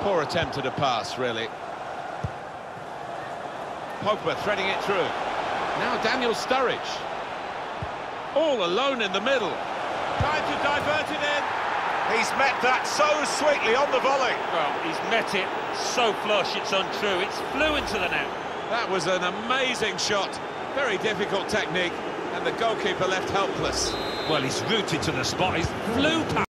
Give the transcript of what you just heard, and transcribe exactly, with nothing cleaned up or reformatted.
Poor attempt at a pass, really. Pogba threading it through. Now Daniel Sturridge. All alone in the middle. Trying to divert it in. He's met that so sweetly on the volley. Well, he's met it so flush, it's untrue. It's flew into the net. That was an amazing shot. Very difficult technique, and the goalkeeper left helpless. Well, he's rooted to the spot. He's flew past.